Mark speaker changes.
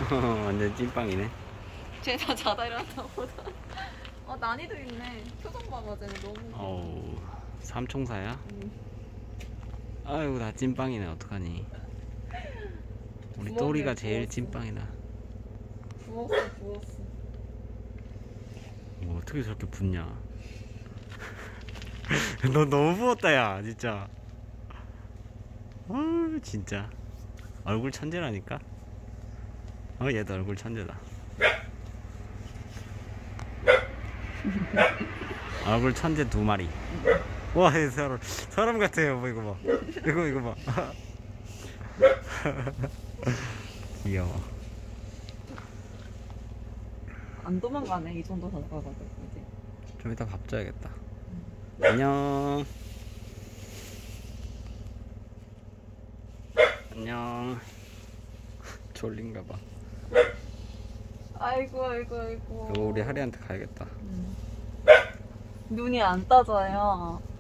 Speaker 1: 완전 찐빵이네.
Speaker 2: 쟤 다 자다 일어났나 보다. 난이도 있네. 표정 봐봐, 쟤네 너무.
Speaker 1: 어우, 삼총사야?
Speaker 2: 응.
Speaker 1: 아이고, 나 찐빵이네. 어떡하니. 우리
Speaker 2: 부엌에
Speaker 1: 또리가 제일
Speaker 2: 부었어.
Speaker 1: 찐빵이다.
Speaker 2: 부었어.
Speaker 1: 어떻게 저렇게 붓냐. 너 너무 부었다, 야, 진짜. 진짜. 얼굴 천재라니까? 얘도 얼굴 천재다. 얼굴 천재 2마리. 와, 사람 같아요. 뭐, 이거 봐. 이거 봐. 귀여워.
Speaker 2: 안 도망가네, 이 정도 다가가도 이제.
Speaker 1: 좀 이따 밥 줘야겠다. 안녕. 안녕. 졸린가 봐.
Speaker 2: 아이고.
Speaker 1: 이거 우리 하리한테 가야겠다.
Speaker 2: 눈이 안 떠져요.